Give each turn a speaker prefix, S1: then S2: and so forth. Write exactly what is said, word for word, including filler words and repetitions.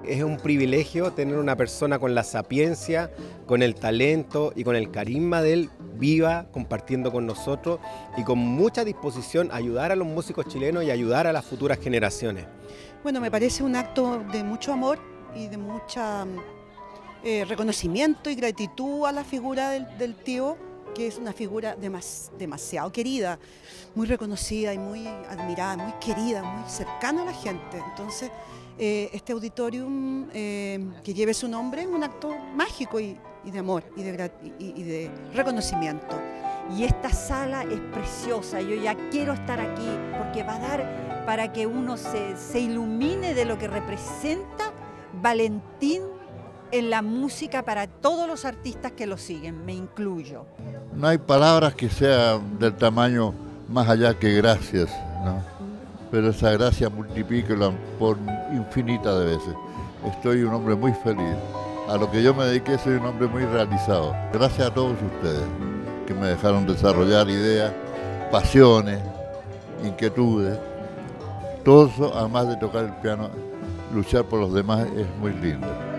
S1: es un privilegio tener una persona con la sapiencia, con el talento y con el carisma de él viva, compartiendo con nosotros y con mucha disposición a ayudar a los músicos chilenos y ayudar a las futuras generaciones.
S2: Bueno, me parece un acto de mucho amor y de mucho eh, reconocimiento y gratitud a la figura del, del tío, que es una figura demas, demasiado querida, muy reconocida y muy admirada, muy querida, muy cercana a la gente. Entonces, eh, este auditorium eh, que lleve su nombre es un acto mágico y, y de amor y de, y, y de reconocimiento.
S3: Y esta sala es preciosa, yo ya quiero estar aquí porque va a dar para que uno se, se ilumine de lo que representa Valentín en la música para todos los artistas que lo siguen, me incluyo.
S4: No hay palabras que sean del tamaño más allá que gracias, ¿no? Pero esa gracia multiplícala por infinita de veces. Estoy un hombre muy feliz. A lo que yo me dediqué soy un hombre muy realizado. Gracias a todos ustedes que me dejaron desarrollar ideas, pasiones, inquietudes. Todo eso, además de tocar el piano, luchar por los demás es muy lindo.